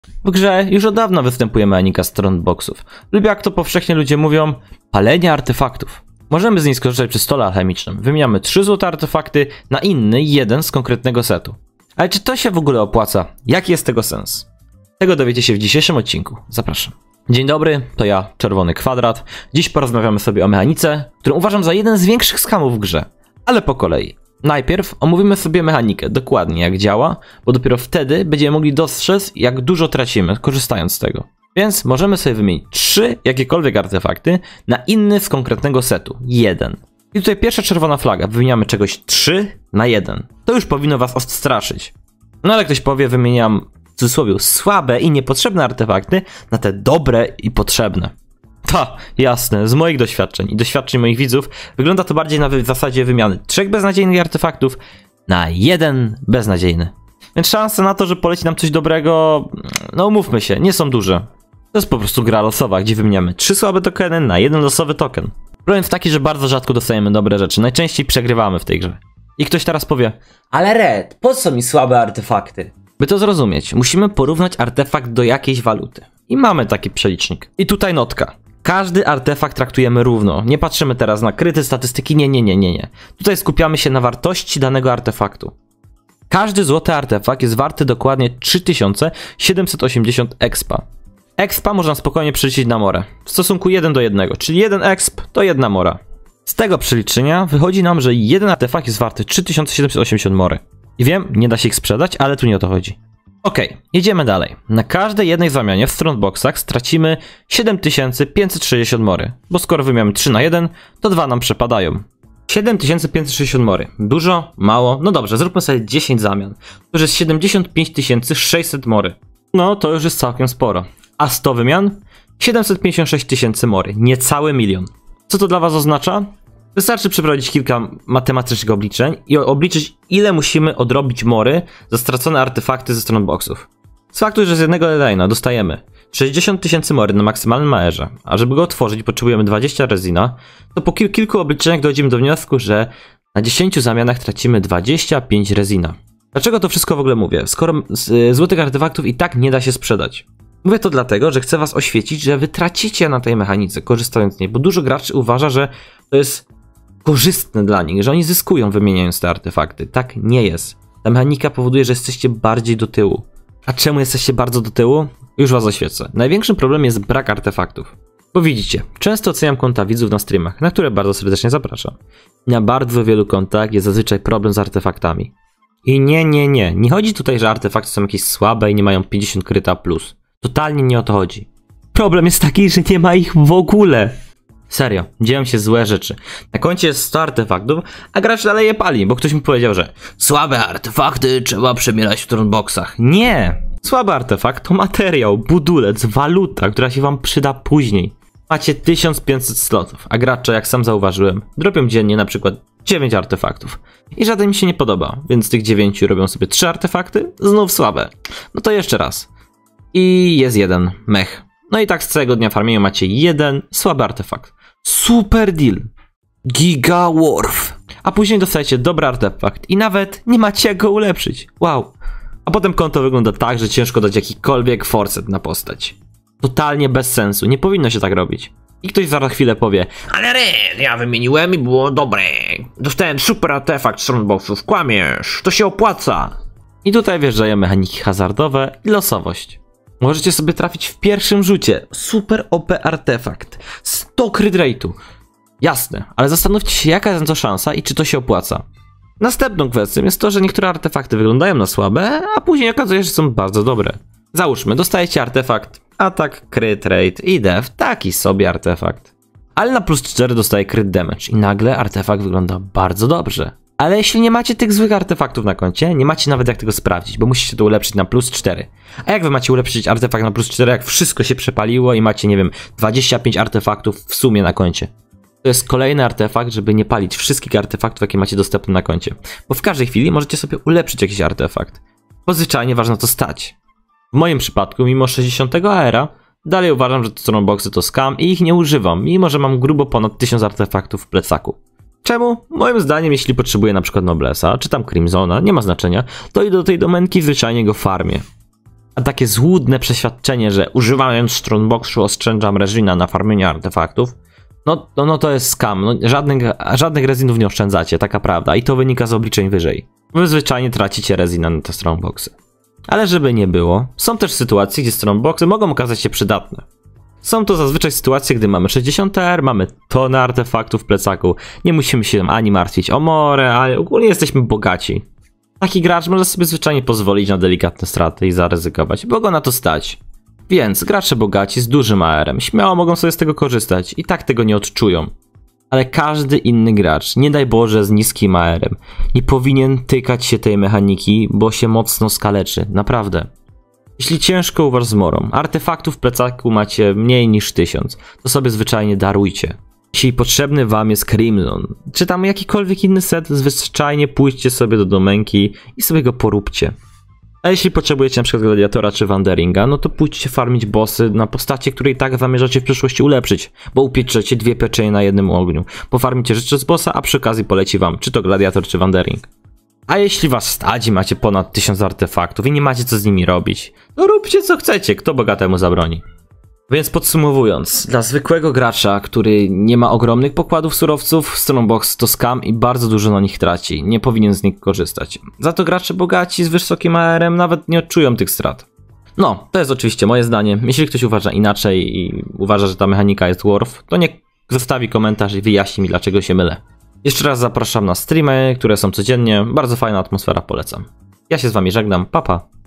W grze już od dawna występuje mechanika strongboxów, lub jak to powszechnie ludzie mówią, palenie artefaktów. Możemy z niej skorzystać przy stole alchemicznym. Wymieniamy 3 złote artefakty na inny, jeden z konkretnego setu. Ale czy to się w ogóle opłaca? Jaki jest tego sens? Tego dowiecie się w dzisiejszym odcinku. Zapraszam. Dzień dobry, to ja, Czerwony Kwadrat. Dziś porozmawiamy sobie o mechanice, którą uważam za jeden z większych skamów w grze. Ale po kolei. Najpierw omówimy sobie mechanikę, dokładnie jak działa, bo dopiero wtedy będziemy mogli dostrzec, jak dużo tracimy, korzystając z tego. Więc możemy sobie wymienić 3 jakiekolwiek artefakty na inny z konkretnego setu. 1. I tutaj pierwsza czerwona flaga. Wymieniamy czegoś 3 na 1. To już powinno was odstraszyć. No ale ktoś powie, wymieniam w cudzysłowie słabe i niepotrzebne artefakty na te dobre i potrzebne. Ta, jasne, z moich doświadczeń i doświadczeń moich widzów wygląda to bardziej na zasadzie wymiany 3 beznadziejnych artefaktów na 1 beznadziejny. Więc szanse na to, że poleci nam coś dobrego, no umówmy się, nie są duże. To jest po prostu gra losowa, gdzie wymieniamy 3 słabe tokeny na 1 losowy token. Problem jest taki, że bardzo rzadko dostajemy dobre rzeczy, najczęściej przegrywamy w tej grze. I ktoś teraz powie, ale Red, po co mi słabe artefakty? By to zrozumieć, musimy porównać artefakt do jakiejś waluty. I mamy taki przelicznik. I tutaj notka. Każdy artefakt traktujemy równo. Nie patrzymy teraz na kryty, statystyki, nie. Tutaj skupiamy się na wartości danego artefaktu. Każdy złoty artefakt jest warty dokładnie 3780 expa. Expa można spokojnie przeliczyć na morę. W stosunku 1 do 1, czyli 1 exp to 1 mora. Z tego przeliczenia wychodzi nam, że jeden artefakt jest warty 3780 mory. I wiem, nie da się ich sprzedać, ale tu nie o to chodzi. Okej, jedziemy dalej. Na każdej jednej zamianie w strongboxach stracimy 7560 mory, bo skoro wymieniamy 3 na 1, to 2 nam przepadają. 7560 mory. Dużo? Mało? No dobrze, zróbmy sobie 10 zamian. To już jest 75600 mory. No to już jest całkiem sporo. A 100 wymian? 756 tysięcy mory. Niecały milion. Co to dla was oznacza? Wystarczy przeprowadzić kilka matematycznych obliczeń i obliczyć, ile musimy odrobić mory za stracone artefakty ze strongboxów. Z faktu, że z jednego Leyline'a dostajemy 60 tysięcy mory na maksymalnym maerze, a żeby go otworzyć potrzebujemy 20 resina, to po kilku obliczeniach dojdziemy do wniosku, że na 10 zamianach tracimy 25 resina. Dlaczego to wszystko w ogóle mówię, skoro złotych artefaktów i tak nie da się sprzedać? Mówię to dlatego, że chcę was oświecić, że wy tracicie na tej mechanice, korzystając z niej, bo dużo graczy uważa, że to jest korzystne dla nich, że oni zyskują wymieniając te artefakty. Tak nie jest. Ta mechanika powoduje, że jesteście bardziej do tyłu. A czemu jesteście bardzo do tyłu? Już was oświecę. Największym problemem jest brak artefaktów. Bo widzicie, często oceniam konta widzów na streamach, na które bardzo serdecznie zapraszam. Na bardzo wielu kontach jest zazwyczaj problem z artefaktami. I nie chodzi tutaj, że artefakty są jakieś słabe i nie mają 50 kryta plus. Totalnie nie o to chodzi. Problem jest taki, że nie ma ich w ogóle. Serio, dzieją się złe rzeczy. Na koncie jest 100 artefaktów, a gracz dalej je pali, bo ktoś mi powiedział, że słabe artefakty trzeba przemierać w strongboxach. Nie! Słaby artefakt to materiał, budulec, waluta, która się wam przyda później. Macie 1500 slotów, a gracze, jak sam zauważyłem, dropią dziennie na przykład 9 artefaktów. I żaden mi się nie podoba, więc z tych 9 robią sobie 3 artefakty, znów słabe. No to jeszcze raz. I jest jeden mech. No i tak z całego dnia farmienia macie jeden słaby artefakt. Super deal. Giga Worth. A później dostajecie dobry artefakt i nawet nie macie jak go ulepszyć. Wow. A potem konto wygląda tak, że ciężko dać jakikolwiek forset na postać. Totalnie bez sensu. Nie powinno się tak robić. I ktoś za chwilę powie, ale Red, ja wymieniłem i było dobre. Dostałem super artefakt z strongboxów. Kłamiesz. To się opłaca. I tutaj wjeżdżają mechaniki hazardowe i losowość. Możecie sobie trafić w pierwszym rzucie super OP artefakt. 100 crit rate'u. Jasne, ale zastanówcie się, jaka jest to szansa i czy to się opłaca. Następną kwestią jest to, że niektóre artefakty wyglądają na słabe, a później okazuje się, że są bardzo dobre. Załóżmy, dostajecie artefakt atak, crit rate i def, taki sobie artefakt. Ale na plus 4 dostaje crit damage i nagle artefakt wygląda bardzo dobrze. Ale jeśli nie macie tych złych artefaktów na koncie, nie macie nawet jak tego sprawdzić, bo musicie to ulepszyć na plus 4. A jak wy macie ulepszyć artefakt na plus 4, jak wszystko się przepaliło i macie, nie wiem, 25 artefaktów w sumie na koncie? To jest kolejny artefakt, żeby nie palić wszystkich artefaktów, jakie macie dostępne na koncie. Bo w każdej chwili możecie sobie ulepszyć jakiś artefakt. Bo zwyczajnie ważno to stać. W moim przypadku, mimo 60 AR-a, dalej uważam, że strongboxy to scam i ich nie używam, mimo że mam grubo ponad 1000 artefaktów w plecaku. Czemu? Moim zdaniem, jeśli potrzebuję na przykład Noblesa, czy tam Crimsona, nie ma znaczenia, to idę do tej domenki i zwyczajnie go farmię. A takie złudne przeświadczenie, że używając Strongboxu oszczędzam resina na farmieniu artefaktów, no to jest scam. No, żadnych resinów nie oszczędzacie, taka prawda. I to wynika z obliczeń wyżej. Wy zwyczajnie tracicie resina na te Strongboxy. Ale żeby nie było, są też sytuacje, gdzie Strongboxy mogą okazać się przydatne. Są to zazwyczaj sytuacje, gdy mamy 60 TR, mamy tonę artefaktów w plecaku, nie musimy się ani martwić o morę, ale ogólnie jesteśmy bogaci. Taki gracz może sobie zwyczajnie pozwolić na delikatne straty i zaryzykować, bo go na to stać. Więc gracze bogaci z dużym AR-em śmiało mogą sobie z tego korzystać i tak tego nie odczują. Ale każdy inny gracz, nie daj Boże z niskim AR-em, nie powinien tykać się tej mechaniki, bo się mocno skaleczy, naprawdę. Jeśli ciężko u was z morą, artefaktów w plecaku macie mniej niż 1000, to sobie zwyczajnie darujcie. Jeśli potrzebny wam jest Crimson, czy tam jakikolwiek inny set, zwyczajnie pójdźcie sobie do domenki i sobie go poróbcie. A jeśli potrzebujecie np. Gladiatora czy Wanderinga, no to pójdźcie farmić bossy na postacie, której tak zamierzacie w przyszłości ulepszyć, bo upieczecie 2 pieczenie na jednym ogniu. Pofarmicie rzeczy z bossa, a przy okazji poleci wam czy to Gladiator czy Wandering. A jeśli was stadzi, macie ponad 1000 artefaktów i nie macie co z nimi robić, to róbcie co chcecie, kto bogatemu zabroni. Więc podsumowując, dla zwykłego gracza, który nie ma ogromnych pokładów surowców, Strongbox to scam i bardzo dużo na nich traci, nie powinien z nich korzystać. Za to gracze bogaci z wysokim AR-em nawet nie odczują tych strat. No, to jest oczywiście moje zdanie, jeśli ktoś uważa inaczej i uważa, że ta mechanika jest worth, to niech zostawi komentarz i wyjaśni mi, dlaczego się mylę. Jeszcze raz zapraszam na streamy, które są codziennie, bardzo fajna atmosfera, polecam. Ja się z wami żegnam, pa pa!